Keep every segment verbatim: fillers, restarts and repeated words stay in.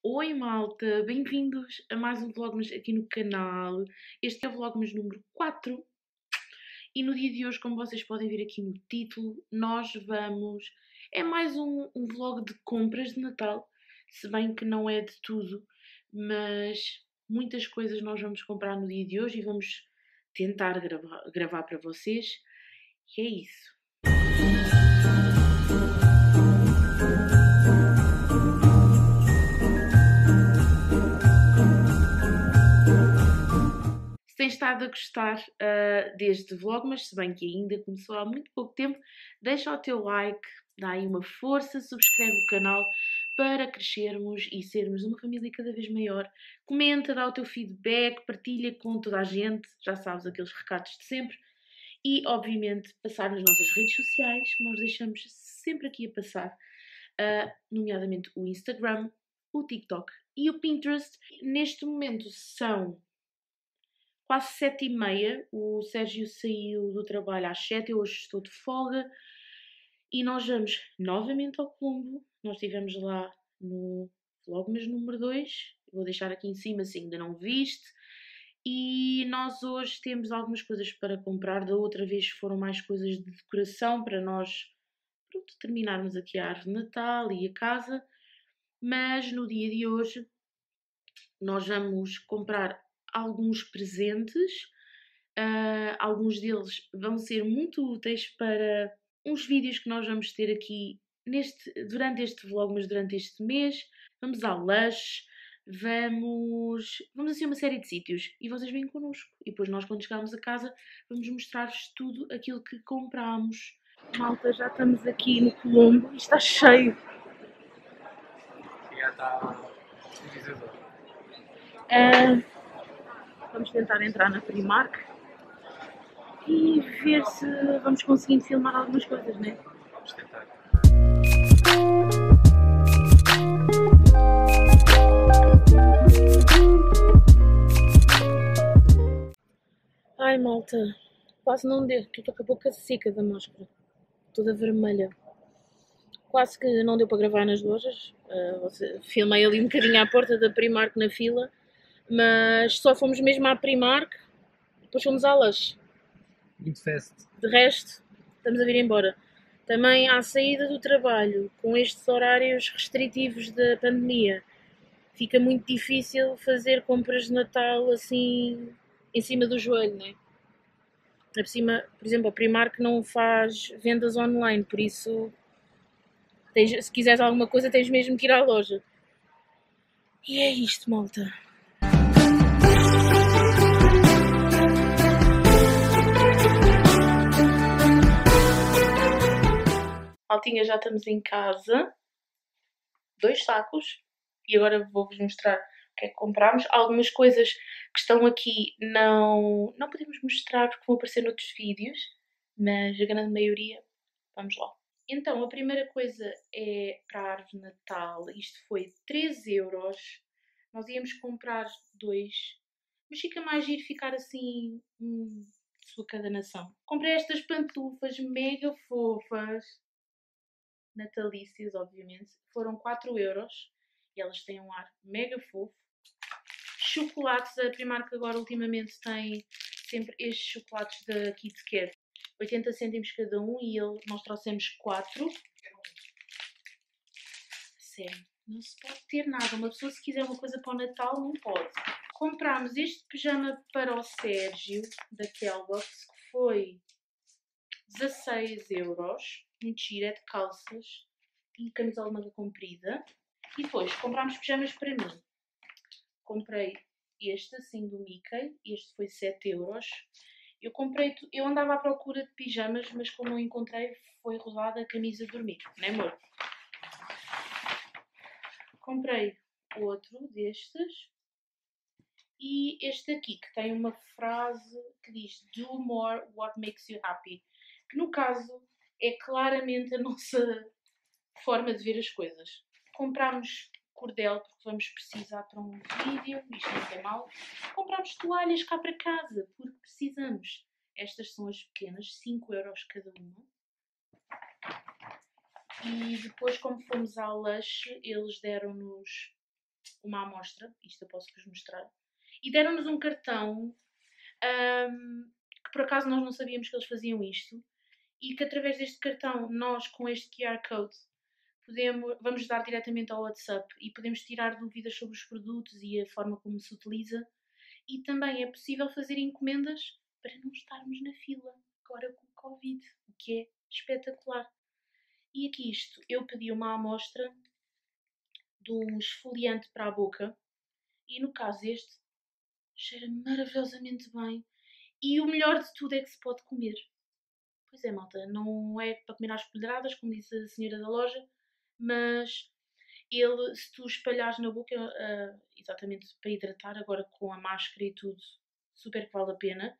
Oi malta, bem-vindos a mais um Vlogmas aqui no canal. Este é o Vlogmas número quatro e no dia de hoje, como vocês podem ver aqui no título, nós vamos... É mais um, um vlog de compras de Natal, se bem que não é de tudo, mas muitas coisas nós vamos comprar no dia de hoje e vamos tentar gravar, gravar para vocês. E é isso. Se tens estado a gostar uh, deste vlog, mas se bem que ainda começou há muito pouco tempo, deixa o teu like, dá aí uma força, subscreve o canal para crescermos e sermos uma família cada vez maior. Comenta, dá o teu feedback, partilha com toda a gente, já sabes, aqueles recados de sempre. E, obviamente, passar nas nossas redes sociais, que nós deixamos sempre aqui a passar, uh, nomeadamente o Instagram, o TikTok e o Pinterest. Neste momento são quase sete e meia, o Sérgio saiu do trabalho às sete, eu hoje estou de folga e nós vamos novamente ao Colombo. Nós estivemos lá no Vlogmas número dois, vou deixar aqui em cima se ainda não viste. E nós hoje temos algumas coisas para comprar, da outra vez foram mais coisas de decoração para nós, pronto, terminarmos aqui a árvore de Natal e a casa. Mas no dia de hoje nós vamos comprar alguns presentes. Uh, alguns deles vão ser muito úteis para uns vídeos que nós vamos ter aqui neste, durante este vlog, mas durante este mês. Vamos ao Lush, vamos, vamos assim a uma série de sítios e vocês vêm connosco. E depois nós, quando chegarmos a casa, vamos mostrar-vos tudo aquilo que comprámos. Malta, já estamos aqui no Colombo e está cheio. Já está utilizador. Uh, vamos tentar entrar na Primark e ver se vamos conseguindo filmar algumas coisas, né? Vamos tentar. Ai malta, quase não deu, que estou com a boca seca da máscara, toda vermelha. Quase que não deu para gravar nas lojas, uh, filmei ali um bocadinho à porta da Primark na fila, mas só fomos mesmo à Primark, depois fomos à Lush. Muito fast. De resto, estamos a vir embora. Também à saída do trabalho, com estes horários restritivos da pandemia, fica muito difícil fazer compras de Natal assim em cima do joelho, né? Por cima, por exemplo, a Primark não faz vendas online, por isso tens, se quiseres alguma coisa tens mesmo que ir à loja. E é isto, malta. Maltinha, já estamos em casa. Dois sacos. E agora vou-vos mostrar o que é que comprámos. Algumas coisas que estão aqui não, não podemos mostrar porque vão aparecer noutros vídeos, mas a grande maioria, vamos lá. Então, a primeira coisa é para a árvore de Natal. Isto foi três euros. Nós íamos comprar dois, mas fica mais giro ficar assim, hum, sua cada nação. Comprei estas pantufas mega fofas, natalícias, obviamente. Foram quatro euros. E elas têm um ar mega fofo. Chocolates, a Primark agora ultimamente tem sempre estes chocolates da Kit Kat, oitenta cêntimos cada um, e ele, nós trouxemos quatro. Sério, não se pode ter nada. Uma pessoa, se quiser uma coisa para o Natal, não pode. Comprámos este pijama para o Sérgio, da Kellbox, que foi dezasseis euros. Muito giro, é de calças e camisola de manga comprida. E depois comprámos pijamas para mim. Comprei este assim do Mickey, este foi sete euros. Eu comprei, eu andava à procura de pijamas, mas como não encontrei, foi rodada a camisa de dormir, não é, amor? Comprei outro destes e este aqui que tem uma frase que diz "Do more what makes you happy", que no caso é claramente a nossa forma de ver as coisas. Comprámos cordel porque vamos precisar para um vídeo, isto não tem mal. Comprámos toalhas cá para casa porque precisamos. Estas são as pequenas, cinco euros cada uma. E depois, como fomos à Lush, eles deram-nos uma amostra, isto eu posso-vos mostrar, e deram-nos um cartão um, que por acaso nós não sabíamos que eles faziam isto, e que através deste cartão, nós com este Q R Code, podemos, vamos dar diretamente ao WhatsApp e podemos tirar dúvidas sobre os produtos e a forma como se utiliza. E também é possível fazer encomendas para não estarmos na fila, agora com o Covid, o que é espetacular. E aqui isto, eu pedi uma amostra de um esfoliante para a boca e no caso este, cheira maravilhosamente bem. E o melhor de tudo é que se pode comer. Pois é, malta, não é para comer às colheradas, como disse a senhora da loja, mas ele, se tu espalhares na boca, uh, exatamente para hidratar, agora com a máscara e tudo, super que vale a pena.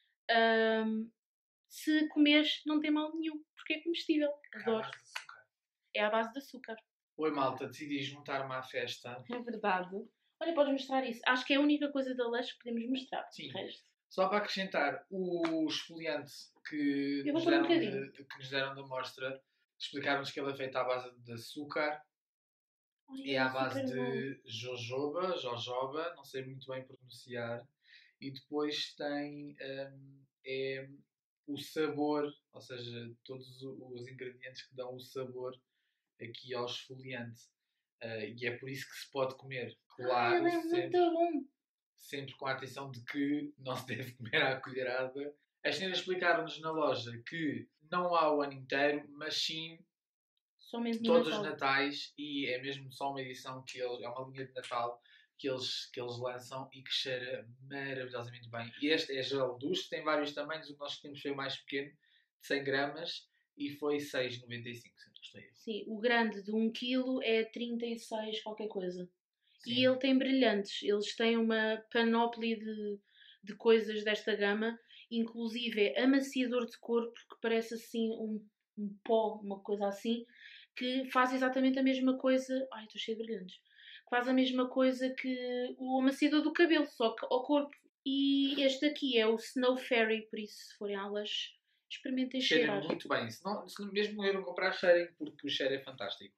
Um, se comeres, não tem mal nenhum, porque é comestível. Adoro. É à base de açúcar. Oi, malta, decidi juntar-me à festa. É verdade. Olha, podes mostrar isso. Acho que é a única coisa da Lush que podemos mostrar. Sim. O resto. Só para acrescentar, o esfoliante que, Eu vou nos pôr um deram, bocadinho. de, que nos deram da mostra, explicaram-nos que ele é feito à base de açúcar. Ai, e é à base super bom. de jojoba, jojoba, não sei muito bem pronunciar. E depois tem hum, é, o sabor, ou seja, todos os ingredientes que dão o sabor aqui ao esfoliante. Uh, e é por isso que se pode comer. Claro, Ah, ele é sempre, muito bom. sempre com a atenção de que não se deve comer à colherada. As senhoras explicaram-nos na loja que não há o ano inteiro, mas sim Somente no todos Natal. os natais, e é mesmo só uma edição que eles, é uma linha de Natal que eles, que eles lançam e que cheira maravilhosamente bem. E este é gel duche, tem vários tamanhos, o que nós temos foi o mais pequeno, de cem gramas, e foi seis vírgula noventa e cinco, se não estou a erro. Sim, o grande de um quilo é trinta e seis qualquer coisa. Sim. E ele tem brilhantes, eles têm uma panóplia de, de coisas desta gama, inclusive amaciador de corpo, que parece assim um, um pó, uma coisa assim, que faz exatamente a mesma coisa. Ai, estou cheia de brilhantes. Que faz a mesma coisa que o amaciador do cabelo, só que ao corpo. E este aqui é o Snow Fairy, por isso, se forem aulas, experimentem Cheira cheirar. muito bem. Se, não, se mesmo eu não comprar, cheirem, porque o cheiro é fantástico.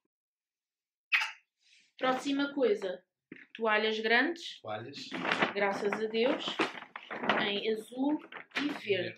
Próxima coisa, toalhas grandes, Toalhas. graças a Deus, em azul e verde.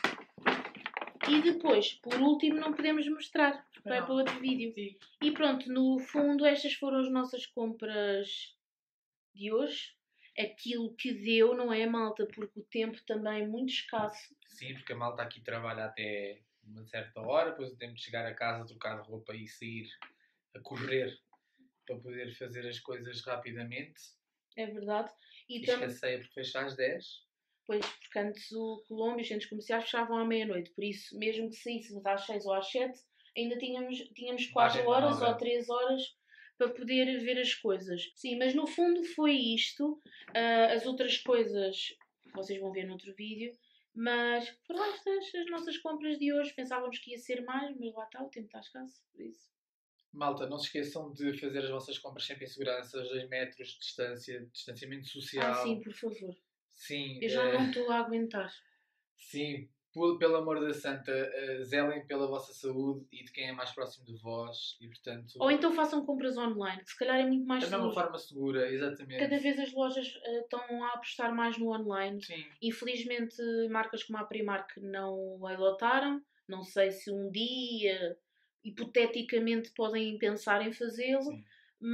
E depois, por último, não podemos mostrar, porque vai para outro vídeo. Sim. E pronto, no fundo, estas foram as nossas compras de hoje. Aquilo que deu, não é, malta? Porque o tempo também é muito escasso. Sim, porque a malta aqui trabalha até uma certa hora, depois o tempo de chegar a casa, trocar de roupa e sair a correr para poder fazer as coisas rapidamente. É verdade. E, E também, escasseia porque fecha às dez. pois, porque antes o Colombo e os centros comerciais fechavam à meia-noite. Por isso, mesmo que saíssemos às seis ou às sete, ainda tínhamos, tínhamos quatro Margem de horas manobra. ou três horas para poder ver as coisas. Sim, mas no fundo foi isto. Uh, as outras coisas vocês vão ver noutro vídeo. Mas foram estas as nossas compras de hoje. Pensávamos que ia ser mais, mas lá está, o tempo está escasso. Por isso. Malta, não se esqueçam de fazer as vossas compras sempre em segurança, dois metros de distância, distanciamento social. Ah, sim, por favor. Sim. Eu já uh, não estou a aguentar. Sim, por, pelo amor da santa, uh, zelem pela vossa saúde e de quem é mais próximo de vós e, portanto... Ou então façam compras online, que se calhar é muito mais da mesma seguro. forma segura, exatamente. Cada vez as lojas uh, estão a apostar mais no online. Sim. Infelizmente, marcas como a Primark não adotaram. Não sei se um dia, hipoteticamente, podem pensar em fazê-lo. Sim.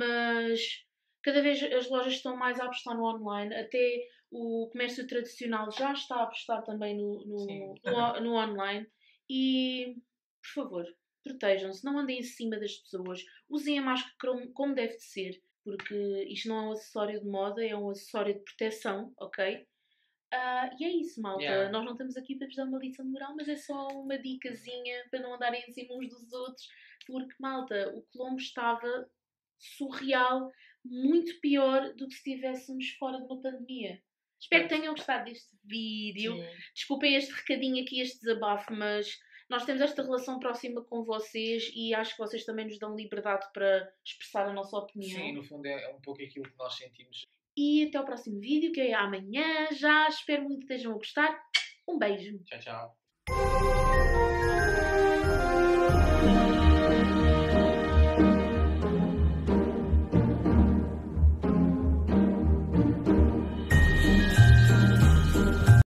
Mas cada vez as lojas estão mais a apostar no online. Até o comércio tradicional já está a apostar também no, no, no, no online. E, por favor, protejam-se. Não andem em cima das pessoas. Usem a máscara como, como deve de ser. Porque isto não é um acessório de moda, é um acessório de proteção, ok? Uh, e é isso, malta. Yeah. Nós não estamos aqui para vos dar uma lição de moral, mas é só uma dicasinha para não andarem em cima uns dos outros. Porque, malta, o Colombo estava surreal, muito pior do que se estivéssemos fora de uma pandemia. Espero que tenham gostado deste vídeo. Sim. Desculpem este recadinho aqui, este desabafo, mas nós temos esta relação próxima com vocês e acho que vocês também nos dão liberdade para expressar a nossa opinião. Sim, no fundo é um pouco aquilo que nós sentimos. E até ao próximo vídeo, que é amanhã já. Espero muito que estejam a gostar. Um beijo. Tchau, tchau.